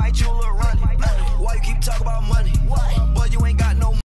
fight, you look running. Why you keep talking about money?